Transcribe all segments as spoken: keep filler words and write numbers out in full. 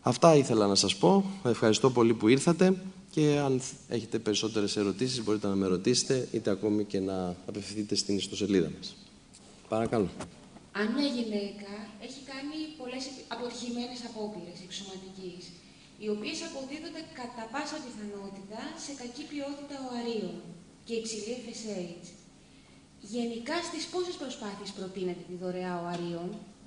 Αυτά ήθελα να σας πω. Ευχαριστώ πολύ που ήρθατε και αν έχετε περισσότερες ερωτήσεις μπορείτε να με ρωτήσετε είτε ακόμη και να απευθυνθείτε στην ιστοσελίδα μας. Παρακαλώ. Αν μια γυναίκα έχει κάνει πολλές αποτυχημένες απόπειρες εξωματικής, οι οποίες αποδίδονται κατά πάσα πιθανότητα σε κακή ποιότητα οαρίων και υψηλή εφ ες έιτς, γενικά στις πόσες προσπάθειες προτείνεται τη δωρεά οαρίων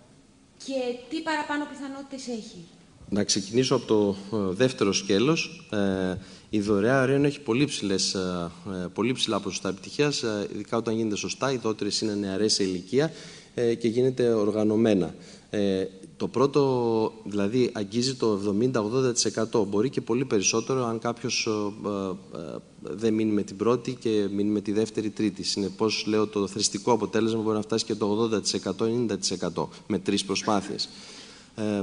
και τι παραπάνω πιθανότητες έχει? Να ξεκινήσω από το δεύτερο σκέλος. Ε, η δωρεά οαρίων έχει πολύ, ψηλές, ε, πολύ ψηλά ποσοστά επιτυχίας, ε, ειδικά όταν γίνεται σωστά. Οι δώτερες είναι νεαρές σε ηλικία ε, και γίνεται οργανωμένα. Ε, το πρώτο, δηλαδή, αγγίζει το εβδομήντα με ογδόντα τοις εκατό. Μπορεί και πολύ περισσότερο αν κάποιος ε, ε, δεν μείνει με την πρώτη και μείνει με τη δεύτερη, τρίτη. Συνεπώς, λέω, το θρηστικό αποτέλεσμα μπορεί να φτάσει και το ογδόντα τοις εκατό, ενενήντα τοις εκατό με τρεις προσπάθειες. Ε,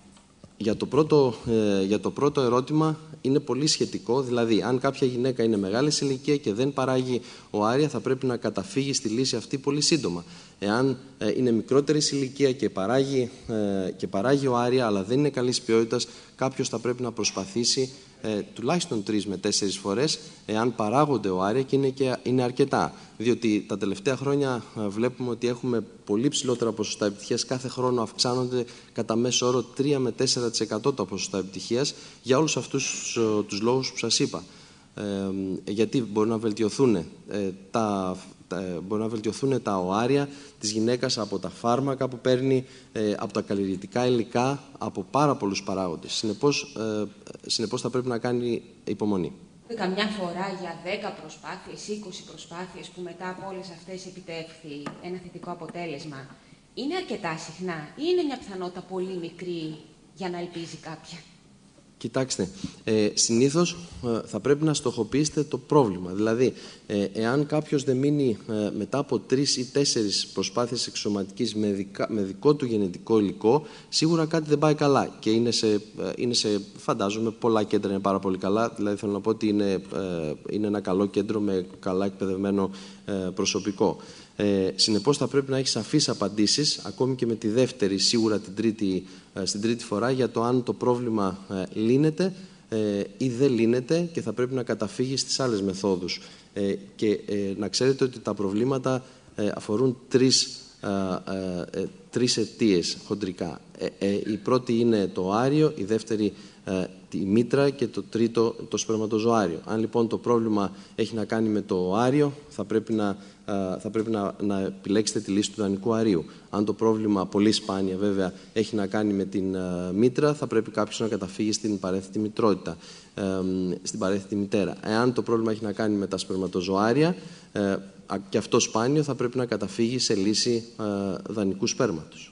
Για το, πρώτο, ε, για το πρώτο ερώτημα είναι πολύ σχετικό, δηλαδή αν κάποια γυναίκα είναι μεγάλη σε ηλικία και δεν παράγει οάρια θα πρέπει να καταφύγει στη λύση αυτή πολύ σύντομα. Εάν ε, είναι μικρότερη σε ηλικία και παράγει, ε, και παράγει οάρια αλλά δεν είναι καλής ποιότητας, κάποιος θα πρέπει να προσπαθήσει ε, τουλάχιστον τρεις με τέσσερις φορές εάν παράγονται οάρια και είναι, και είναι αρκετά. Διότι τα τελευταία χρόνια ε, βλέπουμε ότι έχουμε πολύ ψηλότερα ποσοστά επιτυχίας. Κάθε χρόνο αυξάνονται κατά μέσο όρο τρία με τέσσερα τοις εκατό τα ποσοστά επιτυχίας για όλους αυτούς ε, τους λόγους που σας είπα. Ε, γιατί μπορεί να βελτιωθούν ε, τα... μπορεί να βελτιωθούν τα οάρια της γυναίκας από τα φάρμακα που παίρνει, ε, από τα καλλιεργητικά υλικά, από πάρα πολλούς παράγοντες. Συνεπώς, ε, συνεπώς θα πρέπει να κάνει υπομονή. Καμιά φορά για δέκα προσπάθειες, είκοσι προσπάθειες που μετά από όλες αυτές επιτεύχθη ένα θετικό αποτέλεσμα, είναι αρκετά συχνά ή είναι μια πιθανότητα πολύ μικρή για να ελπίζει κάποια? Κοιτάξτε, ε, συνήθως ε, θα πρέπει να στοχοποιήσετε το πρόβλημα. Δηλαδή, ε, εάν κάποιος δεν μείνει ε, μετά από τρεις ή τέσσερις προσπάθειες εξωματικής με, δικα, με δικό του γενετικό υλικό, σίγουρα κάτι δεν πάει καλά. Και είναι σε, ε, είναι σε φαντάζομαι, πολλά κέντρα είναι πάρα πολύ καλά. Δηλαδή, θέλω να πω ότι είναι, ε, είναι ένα καλό κέντρο με καλά εκπαιδευμένο ε, προσωπικό. Ε, συνεπώς θα πρέπει να έχει σαφείς απαντήσεις, ακόμη και με τη δεύτερη, σίγουρα την τρίτη, ε, στην τρίτη φορά, για το αν το πρόβλημα ε, λύνεται ε, ή δεν λύνεται και θα πρέπει να καταφύγει στις άλλες μεθόδους. Ε, και ε, να ξέρετε ότι τα προβλήματα ε, αφορούν τρεις, ε, ε, τρεις αιτίες χοντρικά. Ε, ε, η πρώτη είναι το οάριο, η δεύτερη ε, τη μήτρα και το τρίτο το σπερματοζωάριο. Αν λοιπόν το πρόβλημα έχει να κάνει με το οάριο, θα πρέπει να θα πρέπει να, να επιλέξετε τη λύση του ιδανικού αρίου. Αν το πρόβλημα, πολύ σπάνια βέβαια, έχει να κάνει με την uh, μήτρα, θα πρέπει κάποιος να καταφύγει στην παρένθετη μητρότητα, ε, στην παρένθετη μητέρα. Εάν το πρόβλημα έχει να κάνει με τα σπερματοζωάρια, ε, και αυτό σπάνιο, θα πρέπει να καταφύγει σε λύση ε, δανεικού σπέρματος.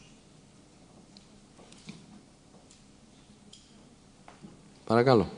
Παρακαλώ.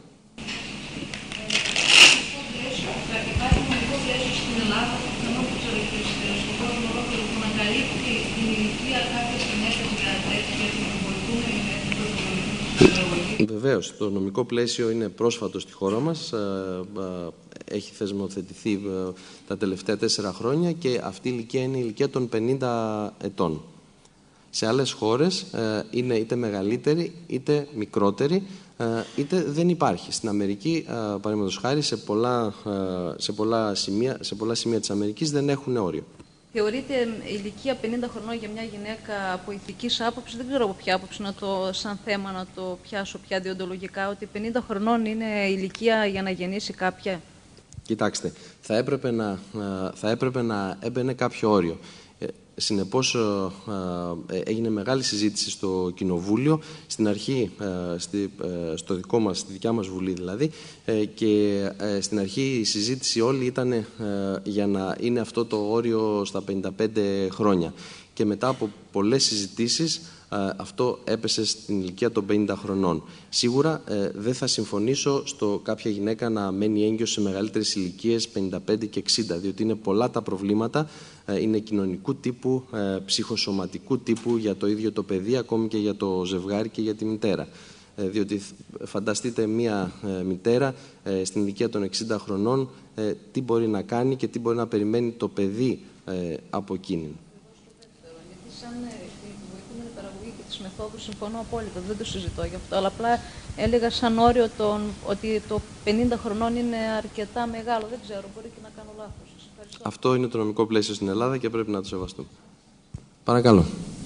Βεβαίως, το νομικό πλαίσιο είναι πρόσφατο στη χώρα μας, έχει θεσμοθετηθεί τα τελευταία τέσσερα χρόνια και αυτή η ηλικία είναι η ηλικία των πενήντα ετών. Σε άλλες χώρες είναι είτε μεγαλύτερη είτε μικρότερη, είτε δεν υπάρχει. Στην Αμερική, παραδείγματος χάρη, σε πολλά, σε, πολλά σημεία, σε πολλά σημεία της Αμερικής δεν έχουν όριο. Θεωρείται ηλικία πενήντα χρονών για μια γυναίκα από ηθικής άποψη, δεν ξέρω από ποια άποψη να το, σαν θέμα να το πιάσω πια διοντολογικά, ότι πενήντα χρονών είναι ηλικία για να γεννήσει κάποια? Κοιτάξτε, θα έπρεπε να, θα έπρεπε να έμπαινε κάποιο όριο. Συνεπώς έγινε μεγάλη συζήτηση στο Κοινοβούλιο, στην αρχή, στο δικό μας, στη δικιά μας Βουλή δηλαδή, και στην αρχή η συζήτηση όλη ήταν για να είναι αυτό το όριο στα πενήντα πέντε χρόνια. Και μετά από πολλές συζητήσεις αυτό έπεσε στην ηλικία των πενήντα χρονών. Σίγουρα δεν θα συμφωνήσω στο κάποια γυναίκα να μένει έγκυος σε μεγαλύτερες ηλικίες πενήντα πέντε και εξήντα, διότι είναι πολλά τα προβλήματα, είναι κοινωνικού τύπου, ψυχοσωματικού τύπου για το ίδιο το παιδί, ακόμη και για το ζευγάρι και για τη μητέρα. Διότι φανταστείτε μία μητέρα στην ηλικία των εξήντα χρονών τι μπορεί να κάνει και τι μπορεί να περιμένει το παιδί από εκείνη. μεθόδου συμφωνώ απόλυτα, δεν το συζητώ γι' αυτό. Αλλά απλά έλεγα σαν όριο τον, ότι το πενήντα χρονών είναι αρκετά μεγάλο. Δεν ξέρω, μπορεί και να κάνω λάθος. Αυτό είναι το νομικό πλαίσιο στην Ελλάδα και πρέπει να το σεβαστούμε. Παρακαλώ.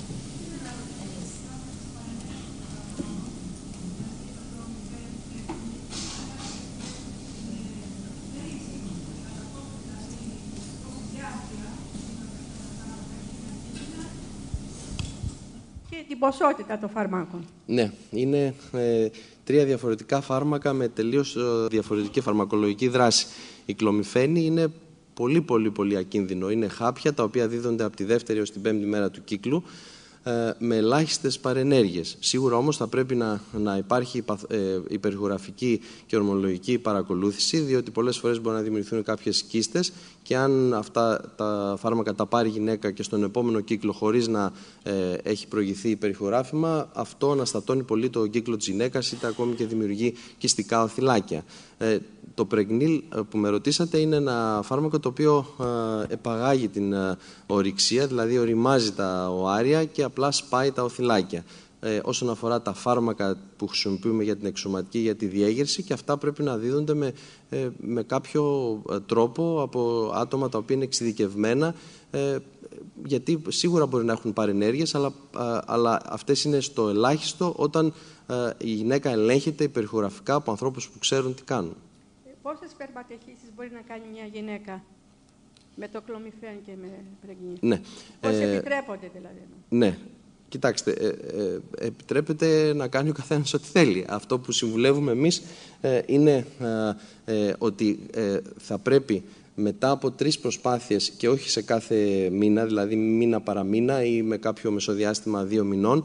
Την ποσότητα των φαρμάκων. Ναι, είναι ε, τρία διαφορετικά φάρμακα με τελείως ε, διαφορετική φαρμακολογική δράση. Η κλομιφένη είναι πολύ πολύ πολύ ακίνδυνο. Είναι χάπια τα οποία δίδονται από τη δεύτερη έως την πέμπτη μέρα του κύκλου ε, με ελάχιστες παρενέργειες. Σίγουρα όμως θα πρέπει να, να υπάρχει ε, υπεργραφική και ορμολογική παρακολούθηση, διότι πολλές φορές μπορεί να δημιουργηθούν κάποιες κίστες και αν αυτά τα φάρμακα τα πάρει η γυναίκα και στον επόμενο κύκλο χωρίς να ε, έχει προηγηθεί υπερηχογράφημα, αυτό αναστατώνει πολύ τον κύκλο της γυναίκας είτε ακόμη και δημιουργεί κυστικά οθυλάκια. Ε, το Πρεγνίλ που με ρωτήσατε είναι ένα φάρμακο το οποίο ε, επαγάγει την ε, ορυξία, δηλαδή οριμάζει τα οάρια και απλά σπάει τα οθυλάκια. Ε, όσον αφορά τα φάρμακα που χρησιμοποιούμε για την εξωματική, για τη διέγερση, και αυτά πρέπει να δίδονται με, ε, με κάποιο ε, τρόπο από άτομα τα οποία είναι εξειδικευμένα, ε, γιατί σίγουρα μπορεί να έχουν παρενέργειες, αλλά, ε, αλλά αυτές είναι στο ελάχιστο όταν ε, η γυναίκα ελέγχεται υπερηχογραφικά από ανθρώπους που ξέρουν τι κάνουν. Πόσες σπερματεχύσεις μπορεί να κάνει μια γυναίκα με το κλομιφέν και με Πρεγνίλ? Ναι. Πώς ε, επιτρέπονται δηλαδή? Ναι. Κοιτάξτε, ε, ε, επιτρέπεται να κάνει ο καθένας ό,τι θέλει. Αυτό που συμβουλεύουμε εμείς ε, είναι ε, ε, ότι ε, θα πρέπει μετά από τρεις προσπάθειες και όχι σε κάθε μήνα, δηλαδή μήνα παρά μήνα ή με κάποιο μεσοδιάστημα δύο μηνών,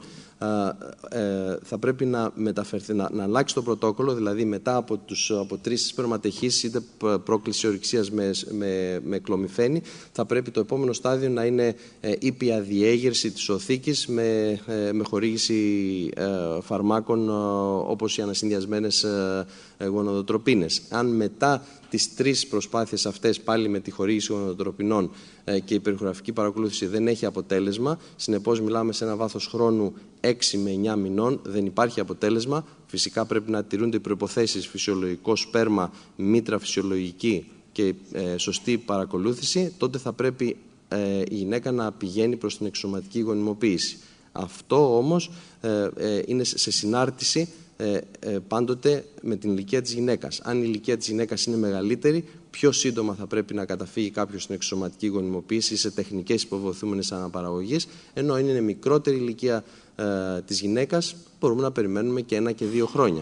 ε, ε, θα πρέπει να μεταφερθεί, να, να αλλάξει το πρωτόκολλο, δηλαδή μετά από, τους, από τρεις σπερματεχύσεις είτε πρόκληση ορυξίας με, με, με κλομιφένη, θα πρέπει το επόμενο στάδιο να είναι ε, ήπια διέγερση της οθήκης με, ε, με χορήγηση ε, φαρμάκων ε, όπως οι ανασυνδυασμένες ε, ε, γονοδοτροπίνες. Αν μετά τις τρεις προσπάθειες αυτές πάλι με τη χορήγηση γονοδοτροπινών ε, και η υπερηχογραφική παρακολούθηση δεν έχει αποτέλεσμα, συνεπώς μιλάμε σε ένα βάθος χρόνου έξι με εννιά μηνών, δεν υπάρχει αποτέλεσμα, φυσικά πρέπει να τηρούνται οι προϋποθέσεις φυσιολογικό σπέρμα, μήτρα φυσιολογική και ε, σωστή παρακολούθηση, τότε θα πρέπει ε, η γυναίκα να πηγαίνει προς την εξωματική γονιμοποίηση. Αυτό όμως ε, ε, είναι σε συνάρτηση Ε, ε, πάντοτε με την ηλικία της γυναίκας. Αν η ηλικία της γυναίκας είναι μεγαλύτερη, πιο σύντομα θα πρέπει να καταφύγει κάποιος στην εξωματική γονιμοποίηση ή σε τεχνικές υποβοηθούμενες αναπαραγωγής, ενώ είναι μικρότερη ηλικία ε, της γυναίκας, μπορούμε να περιμένουμε και ένα και δύο χρόνια.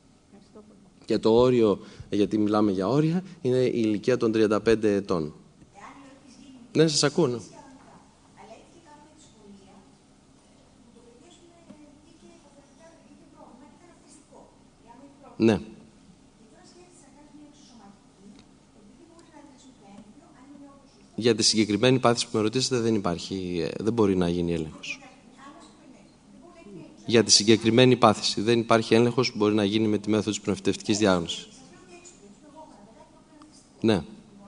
Και το όριο, γιατί μιλάμε για όρια, είναι η ηλικία των τριάντα πέντε ετών. Ναι, σας ακούω. Ναι. Για τη συγκεκριμένη πάθηση που με ρωτήσατε δεν υπάρχει, δεν μπορεί να γίνει έλεγχος. Για τη συγκεκριμένη πάθηση δεν υπάρχει έλεγχος που μπορεί να γίνει με τη μέθοδο της πνευματευτικής διάγνωσης. Ναι.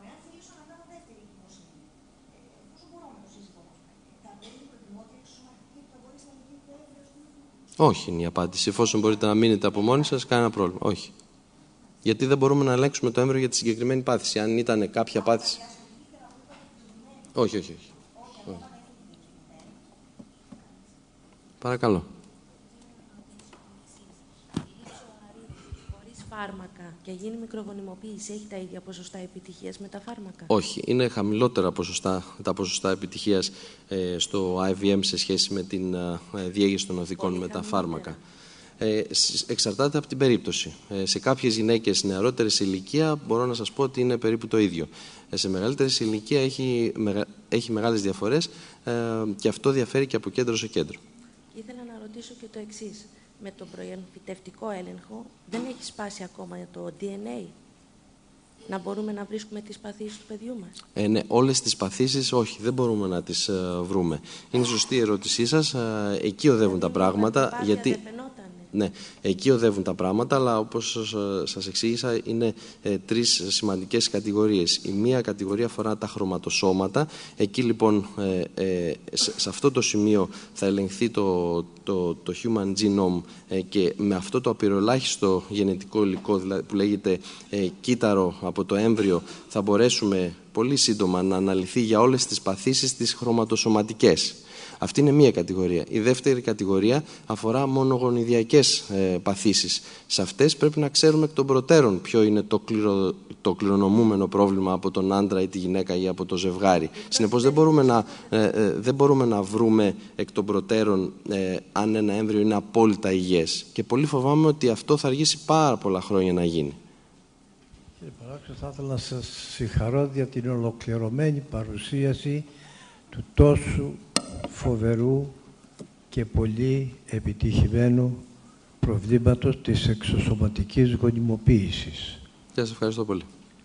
Όχι είναι η απάντηση. Εφόσον μπορείτε να μείνετε από μόνοι σας, κανένα πρόβλημα. Όχι. Γιατί δεν μπορούμε να ελέγξουμε το έμβριο για τη συγκεκριμένη πάθηση. Αν ήταν κάποια πάθηση. Όχι, όχι, όχι. όχι. Παρακαλώ. Χωρίς φάρμακα και γίνει μικρογονιμοποίηση, έχει τα ίδια ποσοστά επιτυχίας με τα φάρμακα? Όχι. Είναι χαμηλότερα ποσοστά, τα ποσοστά επιτυχίας ε, στο άι βι εμ σε σχέση με την ε, διέγερση των οθικών με τα φάρμακα. Ε, εξαρτάται από την περίπτωση. Ε, σε κάποιες γυναίκες νεαρότερες σε ηλικία μπορώ να σας πω ότι είναι περίπου το ίδιο. Ε, σε μεγαλύτερες ηλικία έχει, μεγα, έχει μεγάλες διαφορές ε, και αυτό διαφέρει και από κέντρο σε κέντρο. Ήθελα να ρωτήσω και το εξής. Με τον προεμφυτευτικό έλεγχο δεν έχει σπάσει ακόμα το ντι εν έι? Να μπορούμε να βρίσκουμε τις παθήσεις του παιδιού μας? Ε, ναι, όλες τις παθήσεις όχι, δεν μπορούμε να τις ε, βρούμε. Είναι σωστή η ερώτησή σας. Ε, εκεί οδεύουν τα πράγματα. Γιατί... Δεν φαινότανε. ναι, εκεί οδεύουν τα πράγματα, αλλά όπως σας εξήγησα είναι ε, τρεις σημαντικές κατηγορίες. Η μία κατηγορία αφορά τα χρωματοσώματα. Εκεί λοιπόν ε, ε, σε, σε αυτό το σημείο θα ελεγχθεί το, το, το Human Genome ε, και με αυτό το απειροελάχιστο γενετικό υλικό δηλαδή, που λέγεται ε, κύτταρο από το έμβριο θα μπορέσουμε πολύ σύντομα να αναλυθεί για όλες τις παθήσεις τις χρωματοσωματικές. Αυτή είναι μία κατηγορία. Η δεύτερη κατηγορία αφορά μονογονιδιακές ε, παθήσεις. Σε αυτές πρέπει να ξέρουμε εκ των προτέρων ποιο είναι το, κληρο, το κληρονομούμενο πρόβλημα από τον άντρα ή τη γυναίκα ή από το ζευγάρι. Συνεπώς δεν μπορούμε να, ε, ε, δεν μπορούμε να βρούμε εκ των προτέρων ε, αν ένα έμβριο είναι απόλυτα υγιές. Και πολύ φοβάμαι ότι αυτό θα αργήσει πάρα πολλά χρόνια να γίνει. Κύριε Παράξο, θα ήθελα να σας συγχαρώ για την ολοκληρωμένη παρουσίαση του τόσου φοβερού και πολύ επιτυχημένου προβλήματος της εξωσωματικής γονιμοποίησης. Και σας ευχαριστώ πολύ.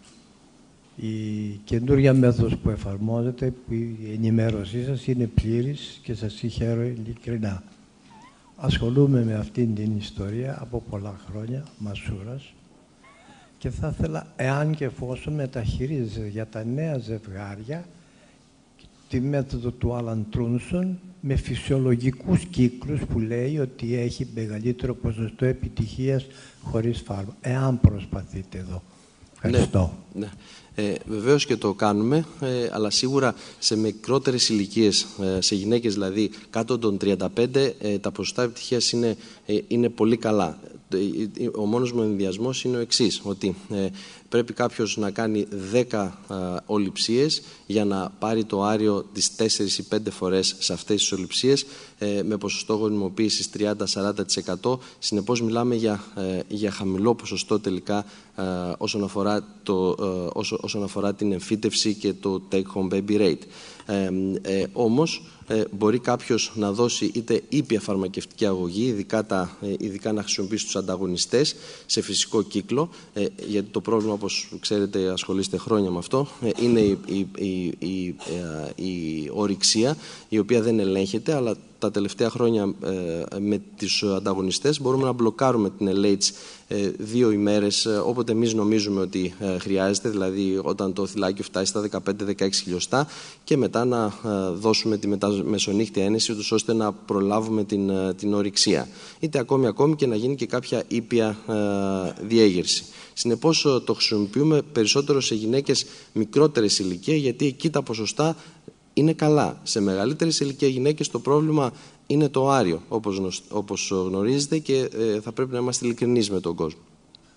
Η καινούργια μέθοδος που εφαρμόζεται, που η ενημέρωσή σας είναι πλήρης και σας συγχαίρω ειλικρινά. Ασχολούμαι με αυτήν την ιστορία από πολλά χρόνια, μασούρας, και θα ήθελα, εάν και εφόσον μεταχειρίζεται για τα νέα ζευγάρια τη μέθοδο του Άλαν Τρούντσον με φυσιολογικούς κύκλους που λέει ότι έχει μεγαλύτερο ποσοστό επιτυχίας χωρίς φάρμακο. Εάν προσπαθείτε εδώ. Ευχαριστώ. Ναι, ναι. Ε, βεβαίως και το κάνουμε, ε, αλλά σίγουρα σε μικρότερες ηλικίες, ε, σε γυναίκες δηλαδή κάτω των τριάντα πέντε, ε, τα ποσοστά επιτυχίας είναι, ε, είναι πολύ καλά. Ο μόνος μου ενδιασμός είναι ο εξής, ότι ε, πρέπει κάποιος να κάνει δέκα ε, ολιψίες για να πάρει το άριο τις τέσσερις ή πέντε φορές σε αυτές τις ολιψίες ε, με ποσοστό γονιμοποίησης τριάντα με σαράντα τοις εκατό. Συνεπώς μιλάμε για, ε, για χαμηλό ποσοστό τελικά ε, όσον, αφορά το, ε, όσο, όσον αφορά την εμφύτευση και το take home baby rate. Ε, ε, όμως ε, μπορεί κάποιος να δώσει είτε ήπια φαρμακευτική αγωγή, ειδικά, τα, ε, ειδικά να χρησιμοποιήσει τους ανταγωνιστές σε φυσικό κύκλο, ε, γιατί το πρόβλημα, όπως ξέρετε, ασχολείστε χρόνια με αυτό, ε, είναι η, η, η, η, ε, η ορυξία, η οποία δεν ελέγχεται, αλλά τα τελευταία χρόνια ε, με τους ανταγωνιστές μπορούμε να μπλοκάρουμε την ελ έιτς ε, δύο ημέρες ε, όποτε εμείς νομίζουμε ότι ε, χρειάζεται, δηλαδή όταν το θυλάκιο φτάσει στα δεκαπέντε με δεκαέξι χιλιοστά, και μετά να ε, δώσουμε τη μεσονύχτια ένεση τους ώστε να προλάβουμε την, ε, την ορυξία. Είτε ακόμη ακόμη και να γίνει και κάποια ήπια ε, διέγερση. Συνεπώς το χρησιμοποιούμε περισσότερο σε γυναίκες μικρότερες ηλικία, γιατί εκεί τα ποσοστά είναι καλά. Σε μεγαλύτερες ηλικία γυναίκες το πρόβλημα είναι το άριο, όπως, όπως γνωρίζετε, και ε, θα πρέπει να είμαστε ειλικρινείς με τον κόσμο.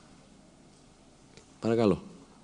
Παρακαλώ.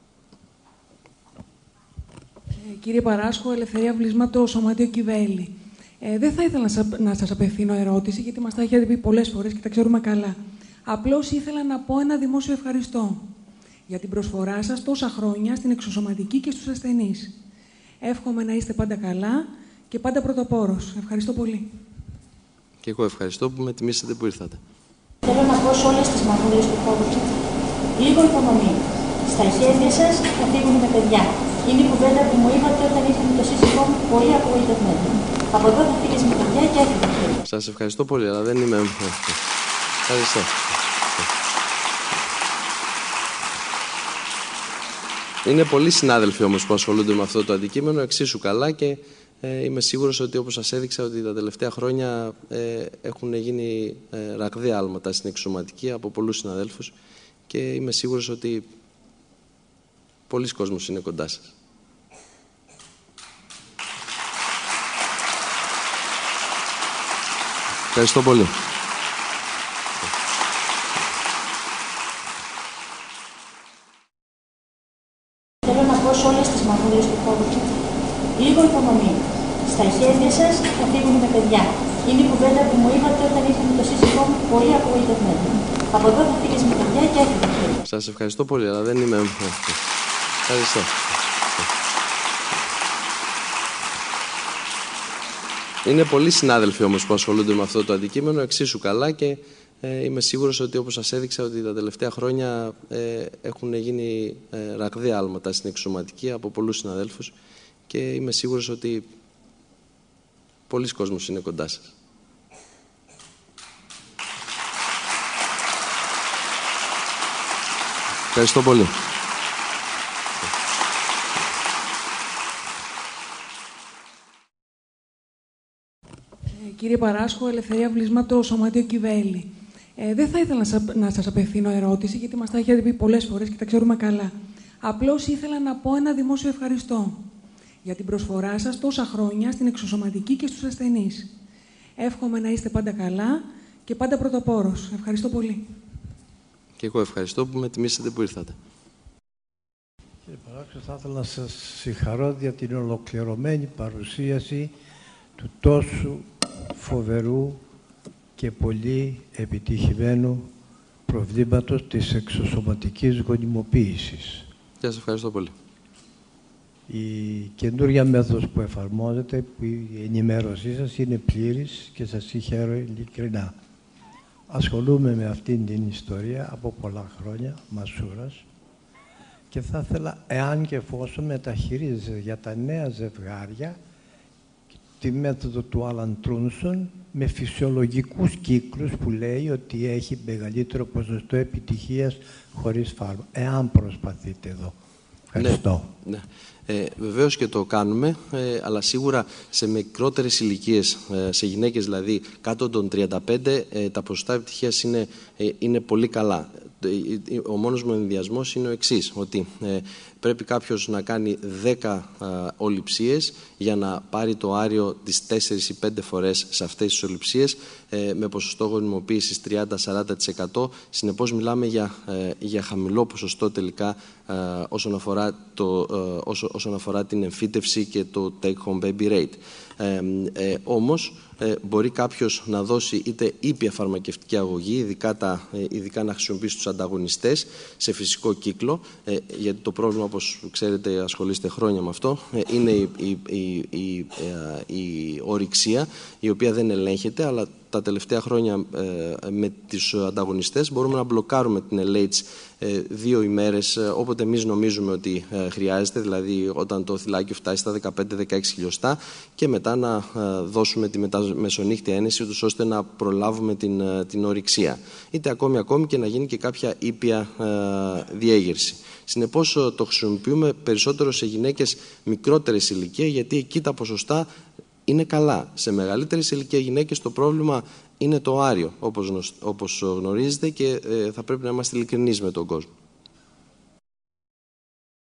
Ε, κύριε Παράσχο, Ελευθερία Βλισματό, Σωματείο Κιβέλη. Ε, δεν θα ήθελα να σας, να σας απευθύνω ερώτηση, γιατί μας τα έχετε πει πολλές φορές και τα ξέρουμε καλά. Απλώς ήθελα να πω ένα δημόσιο ευχαριστώ για την προσφορά σας τόσα χρόνια στην εξωσωματική και στους ασθενείς. Εύχομαι να είστε πάντα καλά και πάντα πρωτοπόρος. Ευχαριστώ πολύ. Και εγώ ευχαριστώ που με τιμήσατε που ήρθατε. Θέλω να πω σε όλες τις μαθητές του κόσμου λίγο υπομονή. Στα χέρια σας θα φύγουν τα παιδιά. Είναι η κουβέντα που μου είπατε όταν ήρθατε με το σύζυγό μου, πολύ απογοητευμένο. Από εδώ θα φύγεις με παιδιά και έφυγε. Σας ευχαριστώ πολύ, αλλά δεν είμαι... Ευχαριστώ. Είναι πολλοί συνάδελφοι όμως που ασχολούνται με αυτό το αντικείμενο, εξίσου καλά, και ε, είμαι σίγουρος ότι, όπως σας έδειξα, ότι τα τελευταία χρόνια ε, έχουν γίνει ε, ραγδαία άλματα στην εξωσωματική από πολλούς συναδέλφους, και είμαι σίγουρος ότι πολλοί κόσμος είναι κοντά σας. Ευχαριστώ πολύ. Θέλω να πω σε όλες τις μαθητές του κόσμου λίγο υπομονή. Στα χέρια σας θα φύγουν τα παιδιά. Είναι η κουβέντα που μου είπατε όταν ήρθατε με το σύζυγό μου, πολύ απογοητευμένο. Από εδώ θα φύγεις με παιδιά και έφυγε. Σας ευχαριστώ πολύ, αλλά δεν είμαι... Ευχαριστώ. Είναι πολλοί συνάδελφοι όμως που ασχολούνται με αυτό το αντικείμενο, εξίσου καλά, και ε, είμαι σίγουρος ότι, όπως σας έδειξα, ότι τα τελευταία χρόνια ε, έχουν γίνει ε, ραγδαία άλματα στην εξωσωματική από πολλούς συναδέλφους, και είμαι σίγουρος ότι πολλοί κόσμος είναι κοντά σας. Ευχαριστώ πολύ. Κύριε Παράσχο, Ελευθερία Βλισμά από το Σωματείο Κιβέλη. Ε, δεν θα ήθελα να σας, να σας απευθύνω ερώτηση, γιατί μας τα έχετε πει πολλές φορές και τα ξέρουμε καλά. Απλώς ήθελα να πω ένα δημόσιο ευχαριστώ για την προσφορά σας τόσα χρόνια στην εξωσωματική και στους ασθενείς. Εύχομαι να είστε πάντα καλά και πάντα πρωτοπόρος. Ευχαριστώ πολύ. Και εγώ ευχαριστώ που με τιμήσατε που ήρθατε. Κύριε Παράσχο, θα ήθελα να σας συγχαρώ για την ολοκληρωμένη παρουσίαση του τόσου φοβερού και πολύ επιτυχημένου προβλήματος της εξωσωματικής γονιμοποίησης. Και σας ευχαριστώ πολύ. Η καινούργια μέθοδος που εφαρμόζεται, που η ενημέρωσή σας είναι πλήρης και σας συγχαίρω ειλικρινά. Ασχολούμαι με αυτήν την ιστορία από πολλά χρόνια, μασούρας, και θα ήθελα, εάν και εφόσον μεταχειρίζεται για τα νέα ζευγάρια, τη μέθοδο του Άλαν Τρούντσον με φυσιολογικούς κύκλους που λέει ότι έχει μεγαλύτερο ποσοστό επιτυχίας χωρίς φάρμακο. Εάν προσπαθείτε εδώ. Ευχαριστώ. Ναι, ναι. Ε, βεβαίως και το κάνουμε, ε, αλλά σίγουρα σε μικρότερες ηλικίες, ε, σε γυναίκες δηλαδή κάτω των τριάντα πέντε, ε, τα ποσοστά επιτυχίας είναι, ε, είναι πολύ καλά. Ο μόνος μου ενδιασμός είναι ο εξής, ότι ε, πρέπει κάποιος να κάνει δέκα ε, ολιψίες για να πάρει το άριο τις τέσσερις ή πέντε φορές σε αυτές τις ολιψίες, ε, με ποσοστό γονιμοποίησης τριάντα με σαράντα τοις εκατό. Συνεπώς μιλάμε για, ε, για χαμηλό ποσοστό τελικά ε, όσον, αφορά το, ε, όσο, όσον αφορά την εμφύτευση και το take home baby rate. Ε, ε, όμως ε, μπορεί κάποιος να δώσει είτε ήπια φαρμακευτική αγωγή, ειδικά, τα, ε, ειδικά να χρησιμοποιήσει τους ανταγωνιστές σε φυσικό κύκλο, ε, γιατί το πρόβλημα, όπως ξέρετε, ασχολείστε χρόνια με αυτό, ε, είναι η, η, η, η, ε, η ορυξία, η οποία δεν ελέγχεται, αλλά τα τελευταία χρόνια ε, με τους ανταγωνιστές μπορούμε να μπλοκάρουμε την ελ έιτς ε, δύο ημέρες ε, όποτε εμείς νομίζουμε ότι ε, χρειάζεται, δηλαδή όταν το θυλάκιο φτάσει στα δεκαπέντε με δεκαέξι χιλιοστά, και μετά να ε, δώσουμε τη μεσονύχτια ένεση τους ώστε να προλάβουμε την, ε, την ορυξία. Είτε ακόμη ακόμη και να γίνει και κάποια ήπια ε, διέγερση. Συνεπώς το χρησιμοποιούμε περισσότερο σε γυναίκες μικρότερες ηλικία, γιατί εκεί τα ποσοστά είναι καλά. Σε μεγαλύτερες ηλικία γυναίκες το πρόβλημα είναι το άριο, όπως, όπως γνωρίζετε, και ε, θα πρέπει να είμαστε ειλικρινείς με τον κόσμο.